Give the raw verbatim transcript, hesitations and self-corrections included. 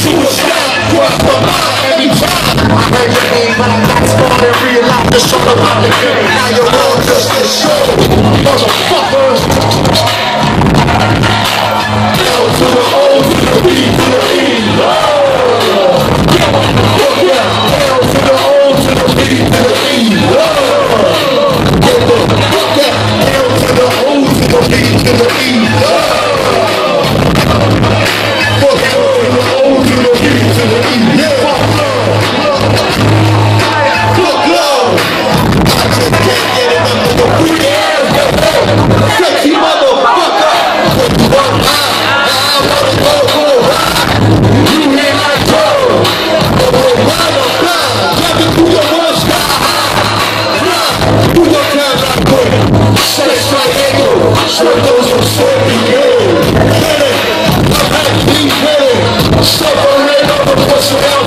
to a stop, cross my mind every time. I heard your name, but I got smart and realized the show about the game. Now you're all just a show, motherfuckers. L to the O to the B to the E. Fuck yeah, L to the O to the B to the E. Fuck yeah, L to the O to the B to the E. Fuck L to the O to the B to the E. Yeah, fuck love. Fuck love. I just can't get it under the free air. Sexy motherfucker. One high, I wanna go for a ride. You hear like gold. Oh, ride or fly. Drop it through your one sky high. Fly through your town like gold. Sex triangle. Swear those are sorry, yo. Get it. I'm happy, get it. Stuff on red over what's around.